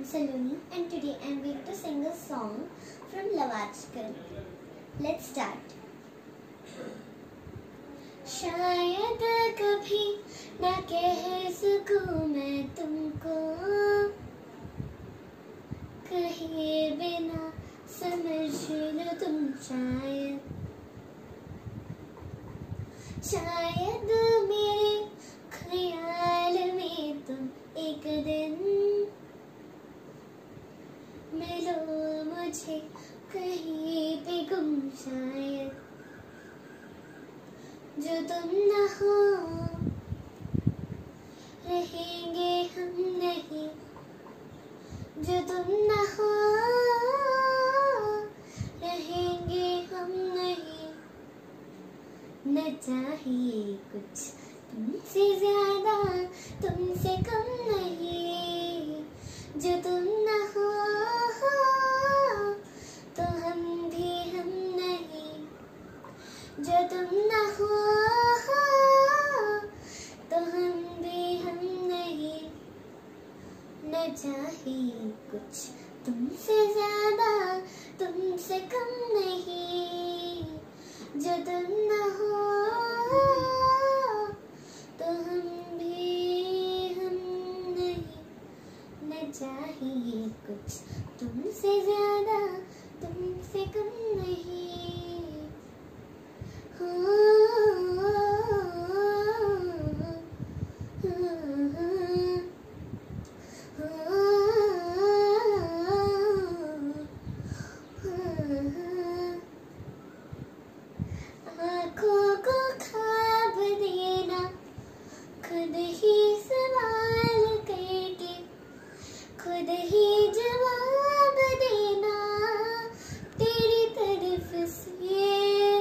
Saloni and today I am going to sing a song from Love Aajkal. Let's start. शायद कभी ना कह सकूं मैं तुमको, कहे बिना समझ लो तुम शायद मेरे ख्याल में तुम एक दिन मिलो मुझे कहीं पे गुम, शायद जो तुम न हो रहेंगे हम नहीं, जो तुम न हो रहेंगे हम नहीं। न चाहिए कुछ तुमसे ज्यादा तुमसे कम नहीं, जो तुम न हो तो हम भी हम नहीं, जो तुम न हो तो हम भी हम नहीं। न चाहिए कुछ तुमसे ज्यादा तुमसे कम नहीं, जो तुम न हो तो हम भी हम नहीं। न चाहिए कुछ तुमसे ज्यादा तुमसे कम नहीं। आँखों को ख्वाब देना, खुद ही सवाल करके खुद ही जवाब देना, तेरी तरफ से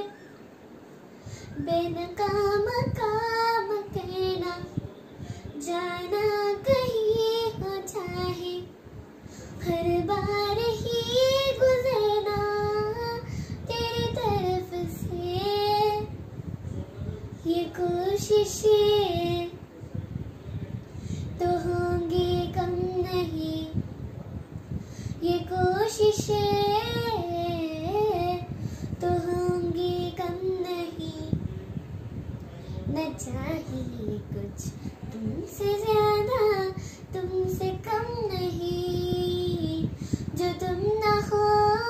बेनकाम काम करना, जाना कहीं हो चाहे हर बार ही गुजरना, तेरी तरफ से ये कोशिशें तो होंगी कम नहीं, ये कोशिशें तो होंगी कम नहीं। न चाहिए कुछ तुमसे ज्यादा तुमसे कम नहीं, जो तुम न हो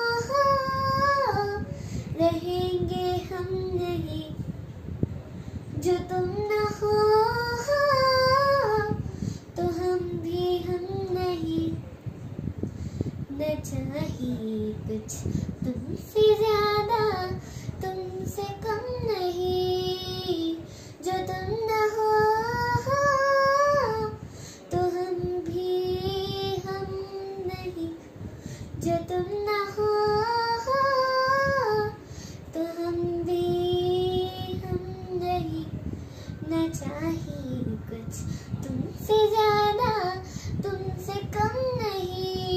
रहेंगे हम नहीं, जो तुम न हो तो हम भी हम नहीं। न चाहिए कुछ तुमसे ज्यादा तुमसे कम नहीं, जो तुम न हो तो हम भी हम नहीं, जो तुम न हो तो हम भी हम नहीं। न चाहिए कुछ तुमसे ज्यादा तुमसे कम नहीं,